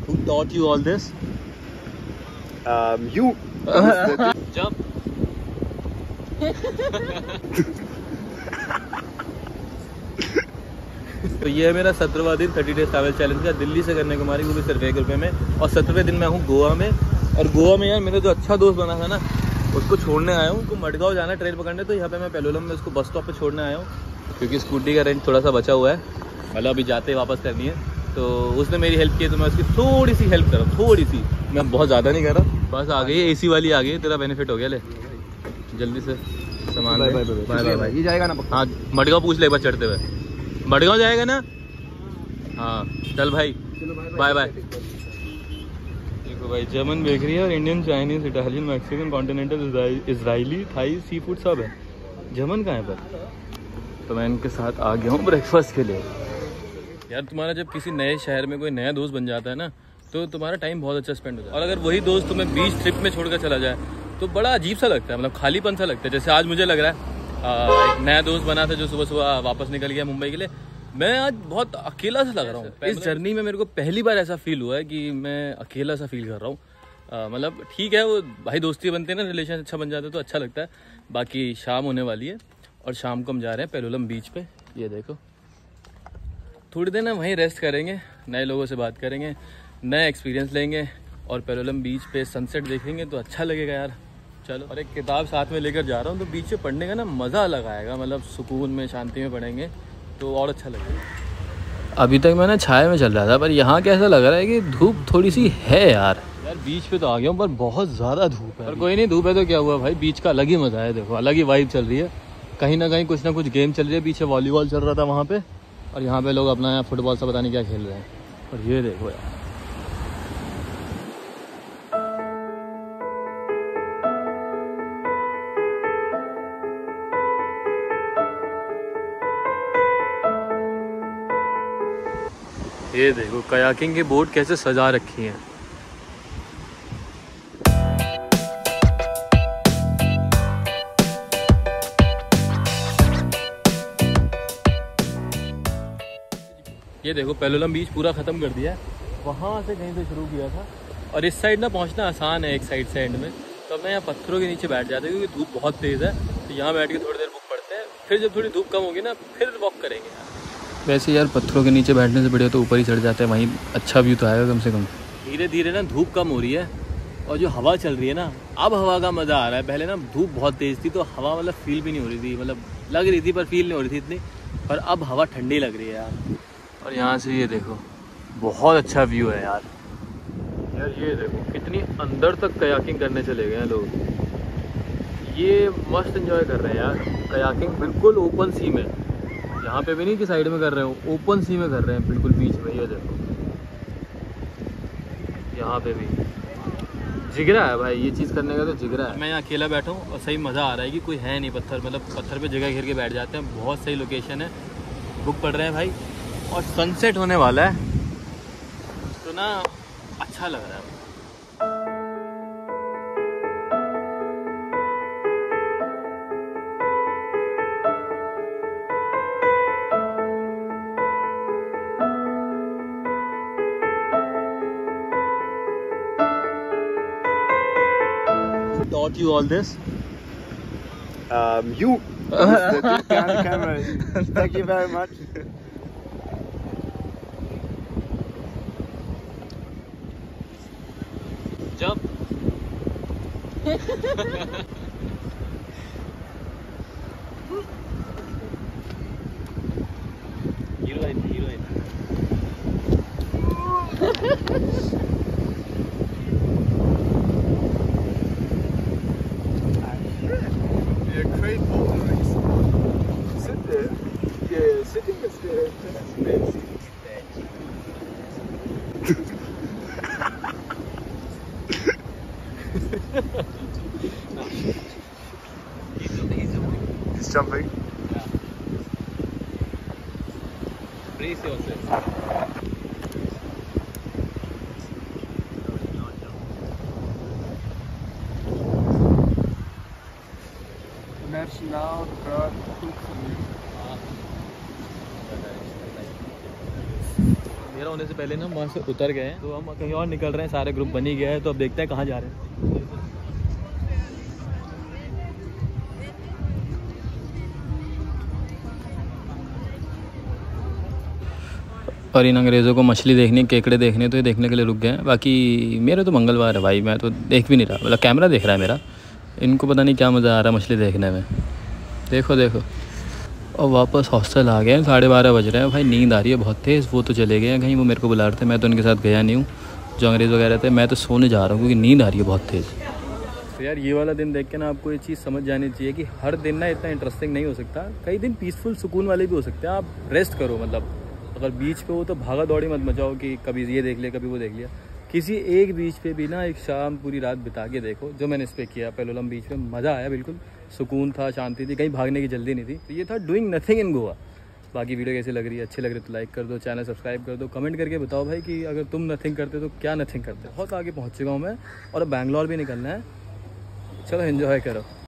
Who taught you all this? You. Jump. तो ये है मेरा 17वां दिन 30 डेज ट्रैवल चैलेंज का, दिल्ली से करने को मारी, वो भी सिर्फ 1 रुपये में। और 17वें दिन मैं हूँ गोवा में। और गोवा में यार मेरा जो अच्छा दोस्त बना था ना, उसको छोड़ने आया हूँ। उनको मडगांव जाना है ट्रेन पकड़ने, तो यहाँ पे मैं पेलोलम में उसको बस स्टॉप पे छोड़ने आया हूँ, क्योंकि स्कूटी का रेंट थोड़ा सा बचा हुआ है, मतलब अभी जाते ही वापस करनी है। तो उसने मेरी हेल्प की, तो मैं उसकी थोड़ी सी हेल्प कर रहा हूँ, थोड़ी सी, मैं बहुत ज़्यादा नहीं कर रहा। बस आ गई AC वाली आ गई, तेरा बेनिफिट हो गया। ले जल्दी से सामान बाय बाय। ये जाएगा ना? हाँ, मडगांव पूछ ले एक बार चढ़ते हुए, मडगांव जाएगा ना? हाँ चल भाई, बाय बाय। देखो भाई, जर्मन बेकरी है और Indian, Chinese, Italian, Mexican, continental, Israeli, Thai, sea food सब है। जर्मन कहाँ है पर? तो मैं इनके साथ आ गया हूँ ब्रेकफास्ट के लिए। यार तुम्हारा जब किसी नए शहर में कोई नया दोस्त बन जाता है ना, तो तुम्हारा टाइम बहुत अच्छा स्पेंड हो जाता है। और अगर वही दोस्त तुम्हें बीच ट्रिप में छोड़कर चला जाए तो बड़ा अजीब सा लगता है, मतलब खालीपन सा लगता है। जैसे आज मुझे लग रहा है एक नया दोस्त बना था जो सुबह सुबह वापस निकल गया मुंबई के लिए। मैं आज बहुत अकेला सा लग रहा हूँ। इस जर्नी में मेरे को पहली बार ऐसा फील हुआ है कि मैं अकेला सा फील कर रहा हूँ। मतलब ठीक है, वो भाई दोस्ती बनते हैं ना, रिलेशन अच्छा बन जाता है तो अच्छा लगता है। बाकी शाम होने वाली है और शाम को हम जा रहे हैं पेलोलम बीच पे। ये देखो, थोड़ी देर ना वहीं रेस्ट करेंगे, नए लोगों से बात करेंगे, नए एक्सपीरियंस लेंगे और पेलोलम बीच पे सनसेट देखेंगे तो अच्छा लगेगा यार। चलो, और एक किताब साथ में लेकर जा रहा हूँ, तो बीच पे पढ़ने का ना मज़ा अलग आएगा, मतलब सुकून में, शांति में पढ़ेंगे तो और अच्छा लगेगा। अभी तक मैं ना छाया में चल रहा था, पर यहाँ कैसा लग रहा है कि धूप थोड़ी सी है यार। बीच पे तो आ गया हूँ पर बहुत ज़्यादा धूप है। पर कोई नहीं, धूप है तो क्या हुआ भाई, बीच का अलग ही मज़ा है। देखो अलग ही वाइब चल रही है, कहीं ना कहीं कुछ ना कुछ गेम चल रही है। पीछे वॉलीबॉल चल रहा था वहाँ पे, और यहाँ पे लोग अपना फुटबॉल से पता नहीं क्या खेल रहे हैं। और ये देखो यार, ये देखो कयाकिंग की बोट कैसे सजा रखी है। ये देखो पेलोलम बीच पूरा ख़त्म कर दिया है, वहाँ से कहीं से शुरू किया था। और इस साइड ना पहुँचना आसान है, एक साइड से एंड में। तो मैं यहाँ पत्थरों के नीचे बैठ जाते हैं क्योंकि धूप बहुत तेज़ है। तो यहाँ बैठ के थोड़ी देर बुक पढ़ते हैं, फिर जब थोड़ी धूप कम होगी ना फिर वॉक करेंगे यार। वैसे यार पत्थरों के नीचे बैठने से बढ़िया तो ऊपर ही चढ़ जाते हैं, वहीं अच्छा व्यू तो आएगा कम से कम। धीरे धीरे ना धूप कम हो रही है और जो हवा चल रही है ना, अब हवा का मज़ा आ रहा है। पहले ना धूप बहुत तेज़ थी तो हवा मतलब फील भी नहीं हो रही थी, मतलब लग रही थी पर फील नहीं हो रही थी इतनी। पर अब हवा ठंडी लग रही है यार। और यहाँ से ये देखो बहुत अच्छा व्यू है यार। यार ये देखो कितनी अंदर तक कयाकिंग करने चले गए हैं लोग। ये मस्त एंजॉय कर रहे हैं यार कयाकिंग, बिल्कुल ओपन सी में। यहाँ पे भी नहीं कि साइड में कर रहे हो, ओपन सी में कर रहे हैं बिल्कुल बीच में। ये देखो यहाँ पे भी जिगरा है भाई, ये चीज़ करने का तो जिगरा है। मैं यहाँ अकेला बैठा हूँ और सही मज़ा आ रहा है कि कोई है नहीं। पत्थर, मतलब पत्थर पे जगह घेर के बैठ जाते हैं। बहुत सही लोकेशन है, बुक पढ़ रहे हैं भाई और सनसेट होने वाला है तो ना अच्छा लग रहा है। Taught you all this? You. The camera. Thank you very much. Jump. Heroine. They're great boulders. Sit there. Yeah, sitting is there. That's He's jumping. Yeah. Brace yourself. Imagine now the bird looks at you. मेरा होने से पहले ना वहाँ से उतर गए हैं, तो हम कहीं और निकल रहे हैं, सारे ग्रुप बन ही गया है। तो अब देखते हैं कहाँ जा रहे हैं। और इन अंग्रेज़ों को मछली देखनी, केकड़े देखने, तो ये देखने के लिए रुक गए हैं। बाकी मेरे तो मंगलवार है भाई, मैं तो देख भी नहीं रहा, मतलब कैमरा देख रहा है मेरा। इनको पता नहीं क्या मज़ा आ रहा है मछली देखने में। देखो देखो। और वापस हॉस्टल आ गए हैं, 12:30 बज रहे हैं भाई। नींद आ रही है बहुत तेज़। वो तो चले गए हैं कहीं, वो मेरे को बुला रहे थे, मैं तो उनके साथ गया नहीं हूँ जो अंग्रेज़ वगैरह थे। मैं तो सोने जा रहा हूँ क्योंकि नींद आ रही है बहुत तेज़। तो यार ये वाला दिन देख के ना आपको ये चीज़ समझ जानी चाहिए कि हर दिन ना इतना इंटरेस्टिंग नहीं हो सकता। कई दिन पीसफुल सुकून वाले भी हो सकते हैं। आप रेस्ट करो, मतलब अगर बीच पे हो तो भागा दौड़ी मत मचाओ कि कभी ये देख लिया कभी वो देख लिया। किसी एक बीच पे भी ना एक शाम पूरी रात बिता के देखो, जो मैंने इस पे किया पेलोलम बीच पे। मज़ा आया, बिल्कुल सुकून था, शांति थी, कहीं भागने की जल्दी नहीं थी। तो ये था डूइंग नथिंग इन गोवा। बाकी वीडियो कैसी लग रही है, अच्छी लग रही है तो लाइक कर दो, चैनल सब्सक्राइब कर दो, कमेंट करके बताओ भाई कि अगर तुम नथिंग करते तो क्या नथिंग करते। बहुत आगे पहुँच चुका हूँ मैं और अब बैंगलोर भी निकलना है। चलो एंजॉय करो।